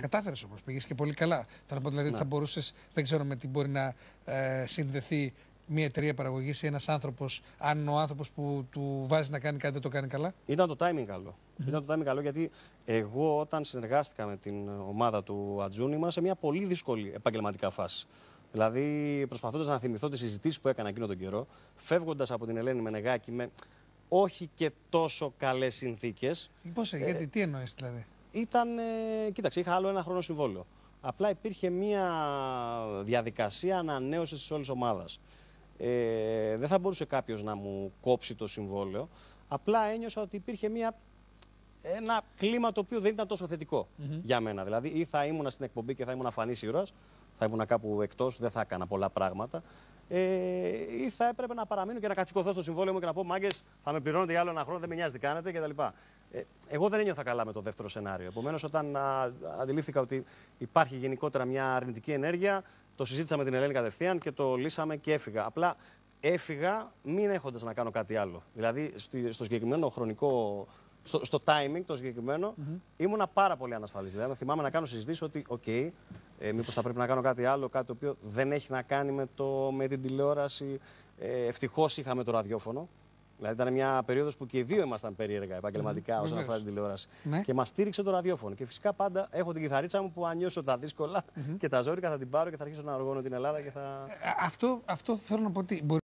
κατάφερε όμως, πήγες και πολύ καλά. Θέλω να πω δηλαδή ότι θα μπορούσες, δεν ξέρω με τι μπορεί να συνδεθεί μια εταιρεία παραγωγής ή ένας άνθρωπος, αν ο άνθρωπος που του βάζει να κάνει κάτι δεν το κάνει καλά. Ήταν το timing καλό. Ήταν το timing καλό γιατί εγώ όταν συνεργάστηκα με την ομάδα του Ατζούν ήμουν σε μια πολύ δύσκολη επαγγελματικά φάση. Δηλαδή, προσπαθώντας να θυμηθώ τις συζητήσεις που έκανα εκείνο τον καιρό, φεύγοντας από την Ελένη Μενεγάκη με όχι και τόσο καλές συνθήκες. Πώς, γιατί, τι εννοείς δηλαδή? Κοίταξε, είχα άλλο ένα χρόνο συμβόλαιο. Απλά υπήρχε μια διαδικασία ανανέωσης της όλης ομάδας. Δεν θα μπορούσε κάποιος να μου κόψει το συμβόλαιο. Απλά ένιωσα ότι υπήρχε ένα κλίμα το οποίο δεν ήταν τόσο θετικό για μένα. Δηλαδή, ή θα ήμουν στην εκπομπή και θα ήμουν αφανής ήρωας, θα ήμουν κάπου εκτός, δεν θα έκανα πολλά πράγματα. Ή θα έπρεπε να παραμείνω και να κατσικωθώ στο συμβόλαιο μου και να πω: Μάγκες, θα με πληρώνετε για άλλο ένα χρόνο, δεν με νοιάζει τι κάνετε κτλ. Εγώ δεν ένιωθα καλά με το δεύτερο σενάριο. Επομένως, όταν αντιλήφθηκα ότι υπάρχει γενικότερα μια αρνητική ενέργεια, το συζήτησα με την Ελένη κατευθείαν και το λύσαμε και έφυγα. Απλά έφυγα μην έχοντας να κάνω κάτι άλλο. Δηλαδή, στο συγκεκριμένο χρονικό. Στο timing το συγκεκριμένο ήμουνα πάρα πολύ ανασφαλής. Δηλαδή, θυμάμαι να κάνω συζητήσεις ότι, μήπως θα πρέπει να κάνω κάτι άλλο, κάτι το οποίο δεν έχει να κάνει με την τηλεόραση. Ευτυχώς είχαμε το ραδιόφωνο. Δηλαδή, ήταν μια περίοδος που και οι δύο ήμασταν περίεργα επαγγελματικά όσον αφορά την τηλεόραση. Και μας στήριξε το ραδιόφωνο. Και φυσικά πάντα έχω την κιθαρίτσα μου που αν νιώσω τα δύσκολα και τα ζώρικα θα την πάρω και θα αρχίσω να οργώνω την Ελλάδα. Και θα... Αυτό θέλω να πω ότι